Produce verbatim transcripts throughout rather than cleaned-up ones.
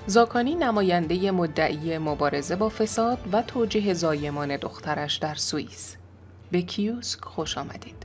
زاکانی نماینده مدعی مبارزه با فساد و توجیه زایمان دخترش در سوئیس. به کیوسک خوش آمدید.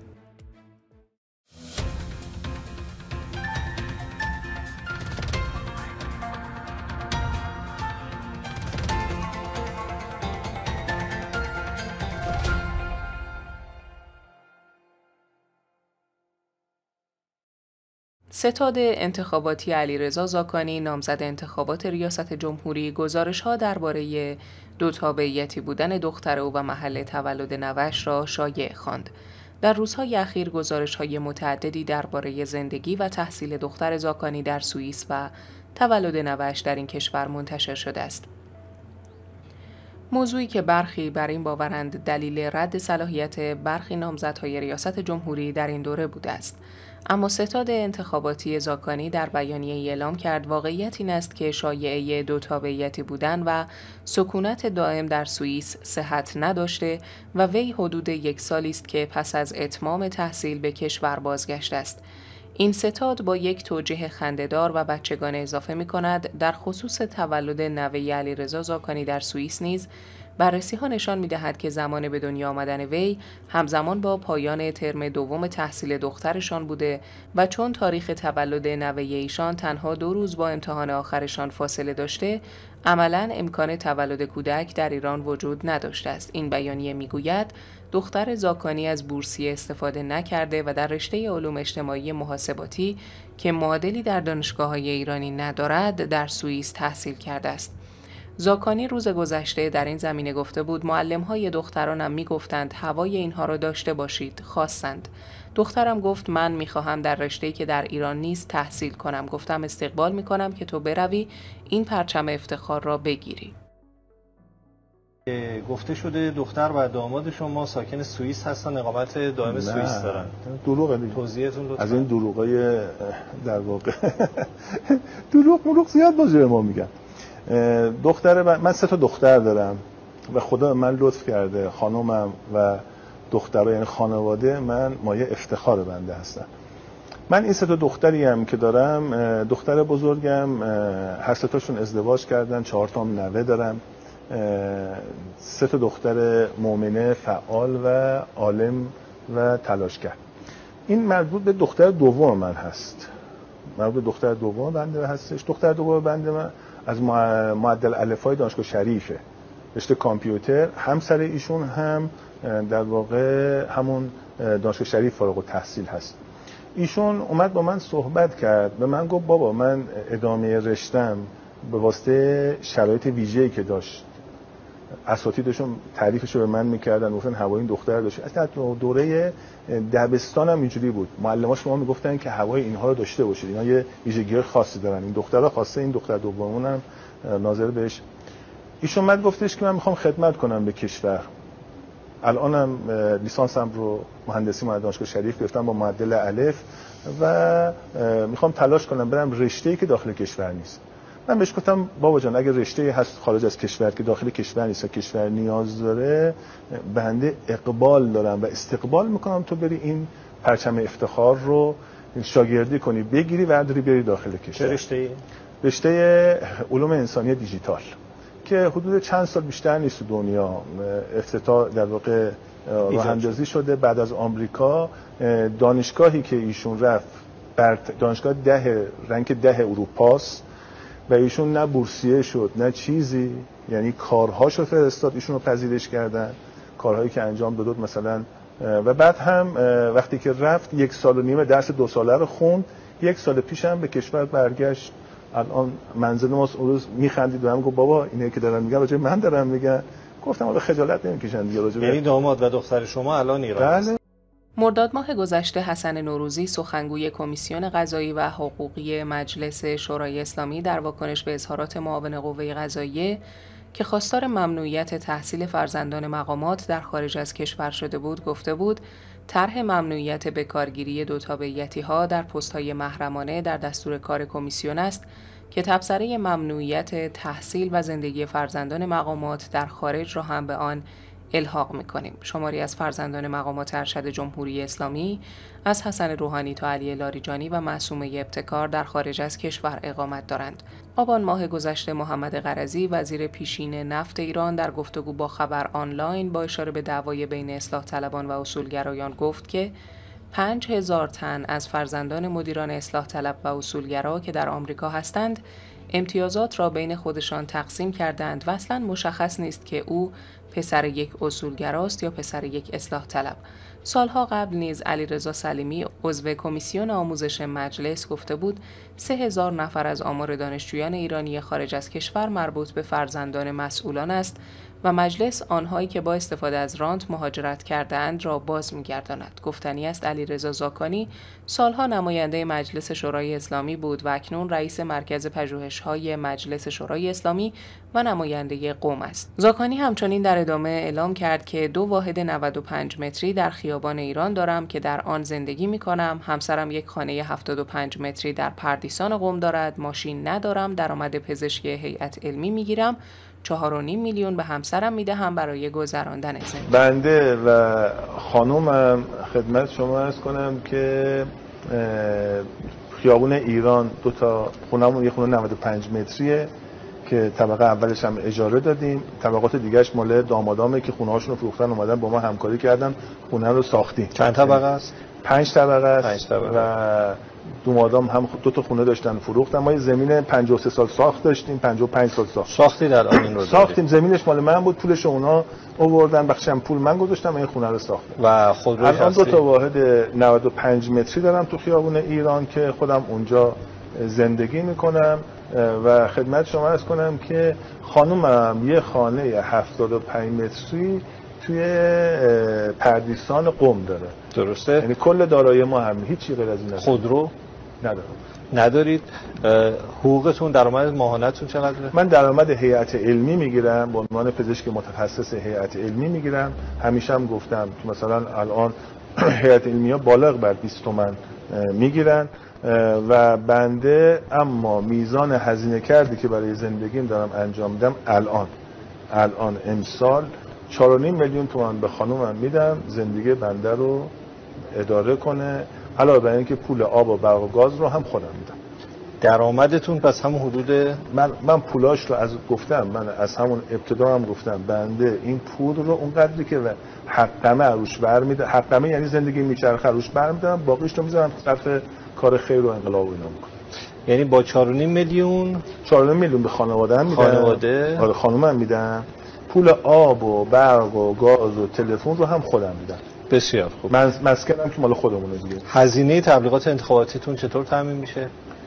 ستاد انتخاباتی علیرضا زاکانی نامزد انتخابات ریاست جمهوری گزارش‌ها درباره دو تابعیتی بودن دختر او و محل تولد نوه‌اش را شایع خواند. در روزهای اخیر گزارش‌های متعددی درباره زندگی و تحصیل دختر زاکانی در سوئیس و تولد نوه‌اش در این کشور منتشر شده است. موضوعی که برخی بر این باورند دلیل رد صلاحیت برخی نامزدهای ریاست جمهوری در این دوره بوده است. اما ستاد انتخاباتی زاکانی در بیانیه اعلام کرد واقعیت این است که شایعه دو تابعیتی بودن و سکونت دائم در سوئیس صحت نداشته و وی حدود یک سالی است که پس از اتمام تحصیل به کشور بازگشته است. این ستاد با یک توجیه خنده‌دار و بچگانه اضافه می‌کند در خصوص تولد نوه علیرضا زاکانی در سوئیس نیز بررسی‌ها نشان می‌دهد که زمان به دنیا آمدن وی همزمان با پایان ترم دوم تحصیل دخترشان بوده و چون تاریخ تولد نوه ایشان تنها دو روز با امتحان آخرشان فاصله داشته، عملاً امکان تولد کودک در ایران وجود نداشته است. این بیانیه می‌گوید دختر زاکانی از بورسیه استفاده نکرده و در رشته علوم اجتماعی محاسباتی که معادلی در دانشگاه‌های ایرانی ندارد در سوئیس تحصیل کرده است. زاکانی روز گذشته در این زمینه گفته بود معلم‌های دخترانم می‌گفتند هوای اینها را داشته باشید، خواستند. دخترم گفت من می‌خواهم در رشته‌ای که در ایران نیست تحصیل کنم. گفتم استقبال می‌کنم که تو بروی این پرچم افتخار را بگیری. گفته شده دختر و داماد شما ساکن سوئیس هستن، اقامت دائم سوئیس دارن. دروغه دیگه. توضیحتون لطفا. از این دروغای در واقع دروغ دروغ زیاد باشه ما میگن. دختر ب... من سه تا دختر دارم و خدا من لطف کرده خانومم و دخترها یعنی خانواده من مایه افتخار بنده هستن. من این سه تا دختری هم که دارم، دختر بزرگم هر سه تاشون ازدواج کردن، چهار تا هم نوه دارم. سه تا دختر مؤمنه فعال و عالم و تلاشگر. این مربوط به دختر دوم من هست. مربوط به دختر دوم بنده هستش. دختر دوم بنده من از معدل الفای دانشگاه شریفه، رشته کامپیوتر. همسر ایشون هم در واقع همون دانشگاه شریف فارغ التحصیل هست. ایشون اومد با من صحبت کرد، به من گفت بابا من ادامه رشتم به واسطه شرایط ویژه‌ای که داشت، اساتیدشون تعریفش رو به من میکردن، گفتن هوای این دختر داشت. اصلا دوره دبستان هم اینجوری بود، معلماش به ما میگفتن که هوای اینها رو داشته باشید، اینا یه ویژگی خاصی دارن، این دخترها خواسته این دختر دومون هم ناظر بهش. ایشون من گفتش که من میخوام خدمت کنم به کشور. الانم لیسانسم رو مهندسی معدن دانشگاه شریف گرفتم با معدل الف و میخوام تلاش کنم برم رشته‌ای که داخل کشور نیست. من بهش گفتم بابا جان اگه رشته‌ای هست خارج از کشور که داخل کشور نیست و کشور نیاز داره، بنده اقبال دارم و استقبال میکنم تو بری این پرچم افتخار رو شاگردی کنی، بگیری و بری بری داخل کشور. چه رشته‌ای؟ رشته علوم انسانی دیجیتال که حدود چند سال بیشتر نیست تو دنیا افتتاح در واقع راه اندازی شده. بعد از آمریکا دانشگاهی که ایشون رفت بر دانشگاه ده رنک ده اروپاست و ایشون نه بورسیه شد نه چیزی، یعنی کارهاشو فرستاد ایشون رو پذیرش کردن، کارهایی که انجام داد مثلا. و بعد هم وقتی که رفت یک سال و نیم درس دو ساله رو خوند، یک سال پیش هم به کشور برگشت. الان منزل ماست. اون روز میخندید و هم گفت بابا اینه که دارن میگن راجع من دارن میگن. گفتم آره خجالت نمیکشن دیگه راجع. یعنی داماد و دختر شما الان ایران هست؟ مرداد ماه گذشته حسن نوروزی سخنگوی کمیسیون قضایی و حقوقی مجلس شورای اسلامی در واکنش به اظهارات معاون قوه قضاییه که خواستار ممنوعیت تحصیل فرزندان مقامات در خارج از کشور شده بود گفته بود طرح ممنوعیت بکارگیری دو تابعیتی‌ها در پست‌های محرمانه در دستور کار کمیسیون است که تبصره ممنوعیت تحصیل و زندگی فرزندان مقامات در خارج را هم به آن الحاق می‌کنیم. شماری از فرزندان مقامات ارشد جمهوری اسلامی از حسن روحانی تا علی لاریجانی و معصومه ابتکار در خارج از کشور اقامت دارند. آبان ماه گذشته محمد قرضی وزیر پیشین نفت ایران در گفتگو با خبر آنلاین با اشاره به دعوای بین اصلاح طلبان و اصولگرایان گفت که پنج هزار تن از فرزندان مدیران اصلاح طلب و اصولگرا که در آمریکا هستند امتیازات را بین خودشان تقسیم کردند و اصلا مشخص نیست که او پسر یک اصولگراست یا پسر یک اصلاح طلب. سالها قبل نیز علیرضا سلیمی عضو کمیسیون آموزش مجلس گفته بود سه هزار نفر از آمار دانشجویان ایرانی خارج از کشور مربوط به فرزندان مسئولان است و مجلس آنهایی که با استفاده از رانت مهاجرت کرده‌اند را باز می‌گرداند. گفتنی است علیرضا زاکانی سالها نماینده مجلس شورای اسلامی بود و اکنون رئیس مرکز پژوهش‌های مجلس شورای اسلامی و نماینده قم است. زاکانی همچنین در ادامه اعلام کرد که دو واحد نود و پنج متری در خیابان ایران دارم که در آن زندگی می‌کنم. همسرم یک خانه هفتاد و پنج متری در پردیسان قم دارد. ماشین ندارم. درآمد پزشکی هیئت علمی می‌گیرم. چهار و نیم میلیون به همسرم میدهم برای گذراندن زندگی. بنده و خانومم خدمت شما عرض کنم که خیابون ایران دو تا خونمون، یه خونه نود و پنج متریه که طبقه اولش هم اجاره دادیم، طبقات دیگهش مال دامادامه که خونه هاشون رو فروختن اومدن با ما همکاری کردن خونه رو ساختیم. چند طبقه است؟ پنج طبقه است. پنج طبقه. و دومادام هم دو تا خونه داشتن فروختن. ما یه زمین پنجاه و سه سال ساخت داشتیم، پنجاه و پنج سال ساخت. ساختی در آن این رو ساختیم، زمینش مال من بود، پولش اونا آوردن، بخشم پول من گذاشتم این خونه رو ساختم. و خودروی الان دو تا واحد نود و پنج متری دارم تو خیابون ایران که خودم اونجا زندگی میکنم و خدمت شما عرض کنم که خانومم یه خانه هفتاد و پنج متری توی پردیسان قم داره. درسته؟ یعنی کل دارایی ما هم هیچی غیر از این است. خودرو ندارم. ندارید؟ حقوقتون، درآمد ماهانه‌تون چقدره؟ من درآمد هیئت علمی میگیرم، به عنوان پزشک متخصص هیئت علمی میگیرم. همیشه هم گفتم که مثلا الان هیئت علمی‌ها بالغ بر بیست تومن میگیرن و بنده اما میزان هزینه کردی که برای زندگیم دارم انجام میدم الان الان امسال چهار و نیم میلیون تومان به خانومم میدم زندگی بنده رو اداره کنه، علاوه بر اینکه پول آب و برق و گاز رو هم خودم میدم. درآمدتون پس همون حدود من من پولاش رو از گفتم، من از همون ابتدا هم گفتم بنده این پول رو اون قدری که حقمه روش برمی‌دارم، حقمه یعنی زندگی میچرخه روش برمی‌دارم، باقیش رو میذارم صرف کار خیر و انقلاب و اینا میکنم. یعنی با چهار و نیم میلیون چهار و نیم میلیون به خانواده‌ام میدم. خانواده؟ آره خانومم میدم. پول آب و برق و گاز و تلفن رو هم خودم میدم. بسیار خوب. من مسکنم که مال خودمونه دیگه. هزینه تبلیغات انتخاباتیتون چطور تامین میشه؟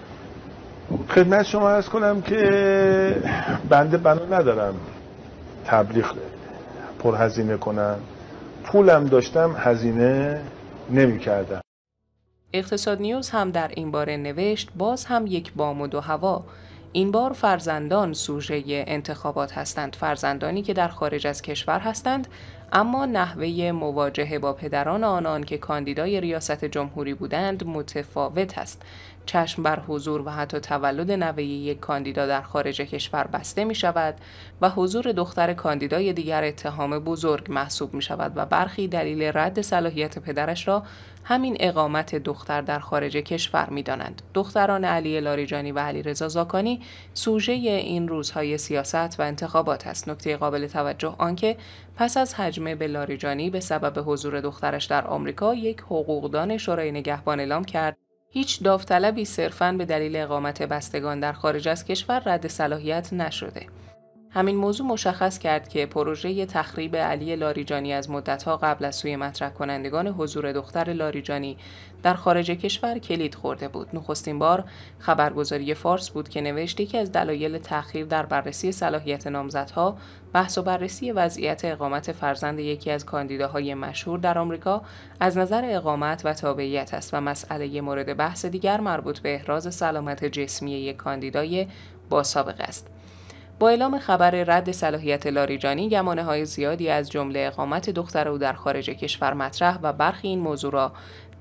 خدمت شما عرض کنم که بنده بنا ندارم تبلیغ پر هزینه کنم. پولم داشتم هزینه نمی کردم. اقتصاد نیوز هم در این باره نوشت باز هم یک بام و دو هوا. این بار فرزندان سوژه انتخابات هستند، فرزندانی که در خارج از کشور هستند اما نحوه مواجهه با پدران آنان که کاندیدای ریاست جمهوری بودند متفاوت است. چشم بر حضور و حتی تولد نوه یک کاندیدا در خارج کشور بسته می شود و حضور دختر کاندیدای دیگر اتهام بزرگ محسوب می شود و برخی دلیل رد صلاحیت پدرش را همین اقامت دختر در خارج کشور می دانند. دختران علی لاریجانی و علیرضا زاکانی سوژه این روزهای سیاست و انتخابات است. نکته قابل توجه آنکه پس از هجمه به لاریجانی به سبب حضور دخترش در آمریکا یک حقوقدان شورای نگهبان اعلام کرد هیچ داوطلبی صرفاً به دلیل اقامت بستگان در خارج از کشور رد صلاحیت نشده. همین موضوع مشخص کرد که پروژه تخریب علی لاریجانی از مدت‌ها قبل از سوی مطرح کنندگان حضور دختر لاریجانی در خارج کشور کلید خورده بود. نخستین بار خبرگزاری فارس بود که نوشت که از دلایل تأخیر در بررسی صلاحیت نامزدها بحث و بررسی وضعیت اقامت فرزند یکی از کاندیداهای مشهور در آمریکا از نظر اقامت و تابعیت است و مسئله مورد بحث دیگر مربوط به احراز سلامت جسمی یک کاندیدای با سابقه است. با اعلام خبر رد صلاحیت لاریجانی گمانه‌های زیادی از جمله اقامت دختر او در خارج کشور مطرح و برخی این موضوع را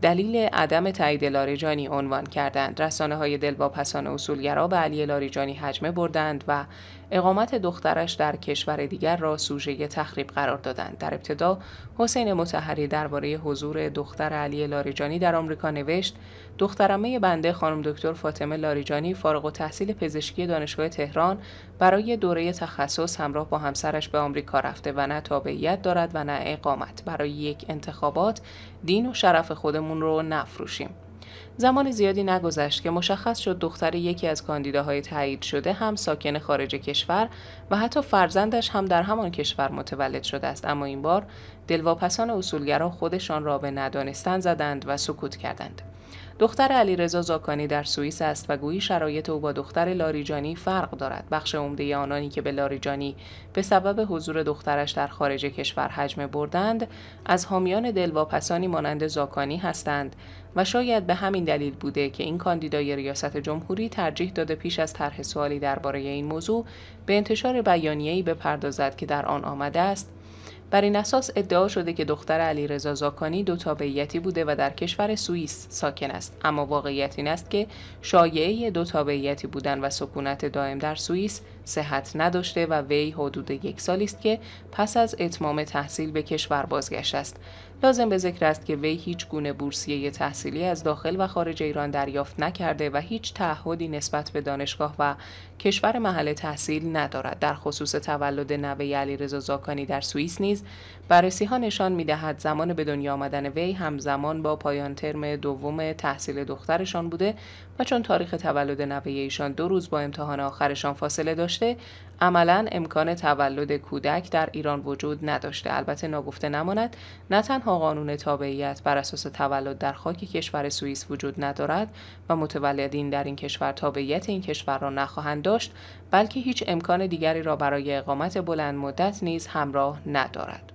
دلیل عدم تایید لاریجانی عنوان کردند. رسانه‌های دلواپسان اصولگرا به علی لاریجانی هجمه بردند و اقامت دخترش در کشور دیگر را سوژه تخریب قرار دادند. در ابتدا حسین مطهری درباره حضور دختر علی لاریجانی در آمریکا نوشت: دخترمه بنده خانم دکتر فاطمه لاریجانی فارغ التحصیل پزشکی دانشگاه تهران برای دوره تخصص همراه با همسرش به آمریکا رفته و نه تابعیت دارد و نه اقامت. برای یک انتخابات دین و شرف خودمون رو نفروشیم. زمان زیادی نگذشت که مشخص شد دختر یکی از کاندیداهای تایید شده هم ساکن خارج کشور و حتی فرزندش هم در همان کشور متولد شده است. اما این بار دلواپسان اصولگرا خودشان را به ندانستن زدند و سکوت کردند. دختر علیرضا زاکانی در سوئیس است و گویی شرایط او با دختر لاریجانی فرق دارد. بخش عمده آنانی که به لاریجانی به سبب حضور دخترش در خارج کشور هجمه بردند از حامیان دلواپسانی مانند زاکانی هستند و شاید به همین دلیل بوده که این کاندیدای ریاست جمهوری ترجیح داده پیش از طرح سوالی درباره این موضوع به انتشار بیانیه‌ای بپردازد که در آن آمده است: بر این اساس ادعا شده که دختر علیرضا زاکانی دو تابعیتی بوده و در کشور سوئیس ساکن است، اما واقعیت این است که شایعه دو تابعیتی بودن و سکونت دائم در سوئیس صحت نداشته و وی حدود یک سالی است که پس از اتمام تحصیل به کشور بازگشته است. لازم به ذکر است که وی هیچ گونه بورسیه تحصیلی از داخل و خارج ایران دریافت نکرده و هیچ تعهدی نسبت به دانشگاه و کشور محل تحصیل ندارد. در خصوص تولد نوه علیرضا زاکانی در سوئیس نیز بررسی‌ها نشان می‌دهد زمان به دنیا آمدن وی همزمان با پایان ترم دوم تحصیل دخترشان بوده و چون تاریخ تولد نوه ایشان دو روز با امتحان آخرشان فاصله داشته، عملاً امکان تولد کودک در ایران وجود نداشته. البته ناگفته نماند نه تنها قانون تابعیت بر اساس تولد در خاک کشور سوئیس وجود ندارد و متولدین در این کشور تابعیت این کشور را نخواهند داشت، بلکه هیچ امکان دیگری را برای اقامت بلند مدت نیز همراه ندارد.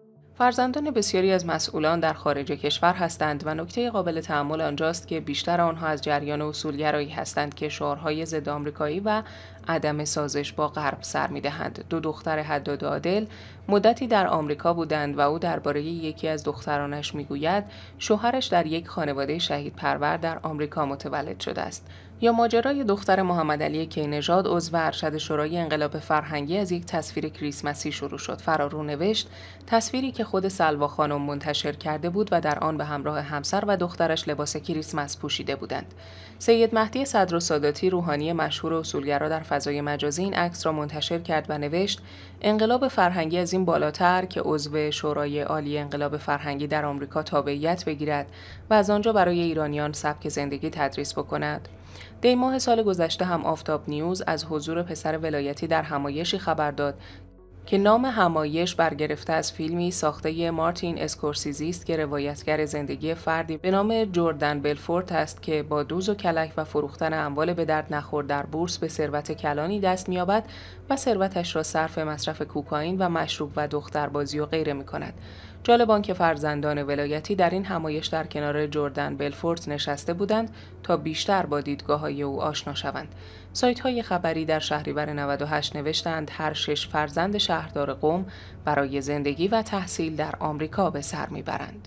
فرزندان بسیاری از مسئولان در خارج کشور هستند و نکته قابل تأمل آنجاست که بیشتر آنها از جریان اصولگرایی هستند که شعارهای ضد آمریکایی و عدم سازش با غرب سر می‌دهند. دو دختر حداد عادل مدتی در آمریکا بودند و او درباره یکی از دخترانش میگوید شوهرش در یک خانواده شهید پرور در آمریکا متولد شده است. یا ماجرای دختر محمد علی کی‌نژاد عضو ارشد شورای انقلاب فرهنگی از یک تصویر کریسمسی شروع شد. فرارو نوشت تصویری که خود سلوا خانم منتشر کرده بود و در آن به همراه همسر و دخترش لباس کریسمس پوشیده بودند. سید مهدی صدرالساداتی روحانی مشهور اصولگرا در فضای مجازی این عکس را منتشر کرد و نوشت انقلاب فرهنگی از این بالاتر که عضو شورای عالی انقلاب فرهنگی در آمریکا تابعیت بگیرد و از آنجا برای ایرانیان سبک زندگی تدریس بکند. دی ماه سال گذشته هم آفتاب نیوز از حضور پسر ولایتی در همایشی خبر داد که نام همایش برگرفته از فیلمی ساخته مارتین اسکورسیزی است که روایتگر زندگی فردی به نام جردن بلفورت است که با دوز و کلک و فروختن اموال به درد نخور در بورس به ثروت کلانی دست می‌یابد و ثروتش را صرف مصرف کوکائین و مشروب و دختربازی و غیره می‌کند. جالب آن که فرزندان ولایتی در این همایش در کنار جردن بلفورت نشسته بودند تا بیشتر با دیدگاه‌های او آشنا شوند. سایت‌های خبری در شهریور نود و هشت نوشتند هر شش فرزند شهردار قم برای زندگی و تحصیل در آمریکا به سر میبرند.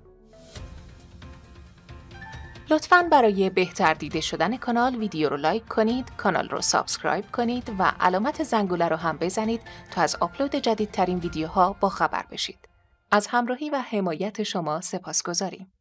لطفاً برای بهتر دیده شدن کانال ویدیو رو لایک کنید، کانال رو سابسکرایب کنید و علامت زنگوله رو هم بزنید تا از آپلود جدیدترین ویدیوها با خبر بشید. از همراهی و حمایت شما سپاسگزاریم.